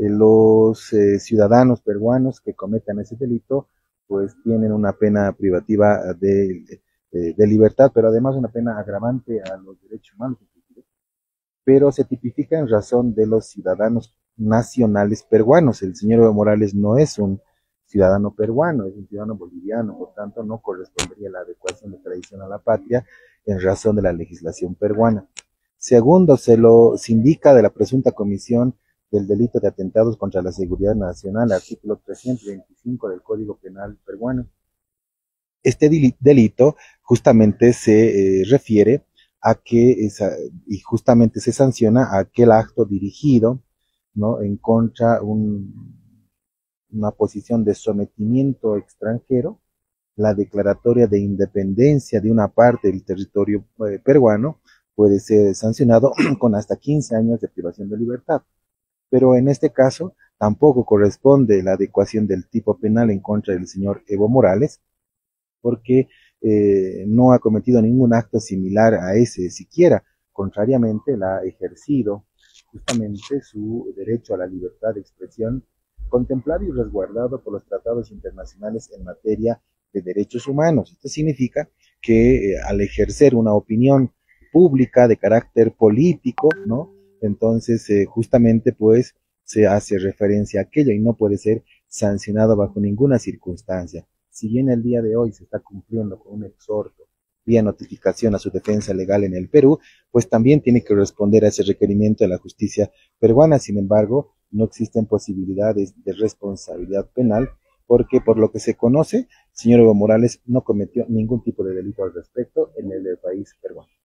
los ciudadanos peruanos que cometan ese delito, pues tienen una pena privativa de libertad, pero además una pena agravante a los derechos humanos, pero se tipifica en razón de los ciudadanos nacionales peruanos. El señor Evo Morales no es un ciudadano peruano, es un ciudadano boliviano, por tanto no correspondería la adecuación de tradición a la patria en razón de la legislación peruana. Segundo, se indica de la presunta comisión del delito de atentados contra la seguridad nacional, artículo 325 del Código Penal peruano. Este delito justamente se refiere a que y justamente se sanciona a aquel acto dirigido, ¿no?, en contra una posición de sometimiento extranjero, la declaratoria de independencia de una parte del territorio peruano puede ser sancionado con hasta 15 años de privación de libertad. Pero en este caso tampoco corresponde la adecuación del tipo penal en contra del señor Evo Morales, porque no ha cometido ningún acto similar a ese siquiera. Contrariamente, la ha ejercido justamente su derecho a la libertad de expresión, contemplado y resguardado por los tratados internacionales en materia de derechos humanos. Esto significa que al ejercer una opinión pública de carácter político, ¿no? Entonces, justamente, pues, se hace referencia a aquello y no puede ser sancionado bajo ninguna circunstancia. Si bien el día de hoy se está cumpliendo con un exhorto vía notificación a su defensa legal en el Perú, pues también tiene que responder a ese requerimiento de la justicia peruana. Sin embargo, no existen posibilidades de responsabilidad penal porque, por lo que se conoce, el señor Evo Morales no cometió ningún tipo de delito al respecto en el país peruano.